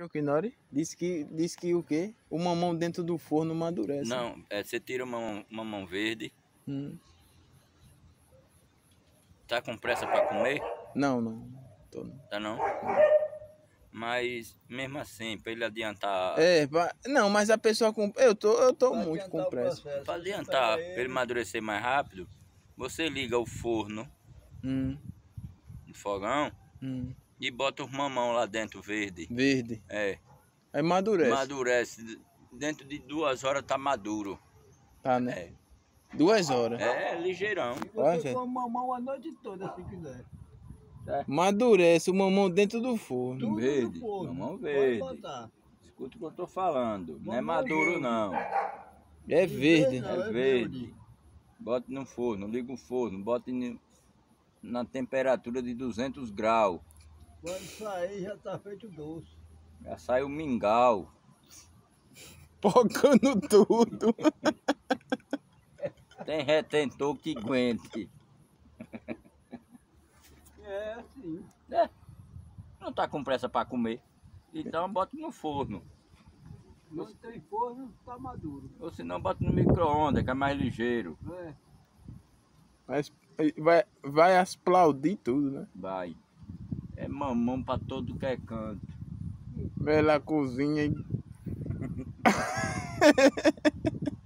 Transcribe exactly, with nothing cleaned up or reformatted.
Nori disse que, disse que o quê? O mamão dentro do forno amadurece. Não, é, você tira o mamão, mamão verde. Hum. Tá com pressa para comer? Não, não. Tô não. Tá não? Mas mesmo assim, para ele adiantar. É, pra... não, mas a pessoa com. Eu tô, eu tô muito com pressa. Para adiantar, para ele amadurecer mais rápido, você liga o forno hum. no fogão hum. e bota os mamão lá dentro verde. Verde. É. Aí amadurece. Amadurece. Dentro de duas horas tá maduro. Tá, né? É. Duas horas. É, ligeirão. Você come mamão a noite toda se quiser. É. Amadurece o mamão dentro do forno. Tudo Verde. no forno. Mamão Pode verde. botar. Escuta o que eu tô falando. Não é Mamão maduro verde. não. É verde. Não, É é verde. verde. Bota no forno, liga o forno, bota na temperatura de duzentos graus. Quando sair já tá feito doce. Já sai o mingau. Pocando tudo. Tem retentor que aguente. É assim. É. Não tá com pressa para comer. Então bota no forno. Não tem forno, tá maduro. Ou senão bota no micro-ondas, que é mais ligeiro. É. Mas vai, vai aplaudir tudo, né? Vai. É mamão para todo que é canto. Vai lá cozinha e